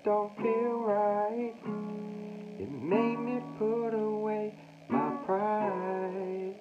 don't feel right. It made me put away my pride.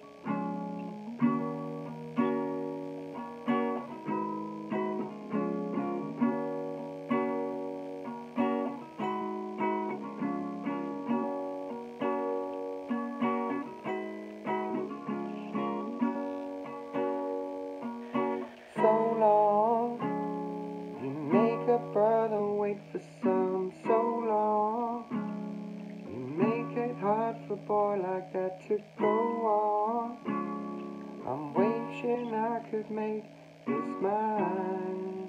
So long, you make a brother wait for some. So long, you make it hard for a boy like that to go on. I'm wishing I could make this mine.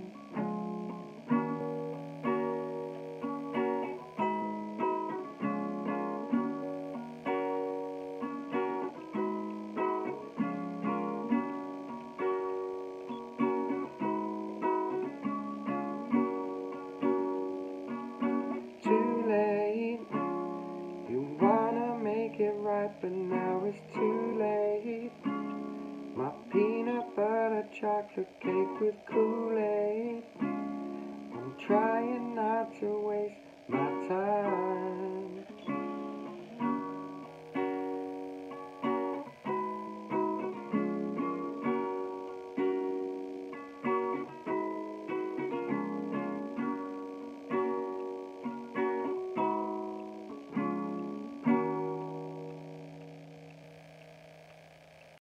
Too late, you wanna make it right, but now it's too late. My peanut butter chocolate cake with cookies.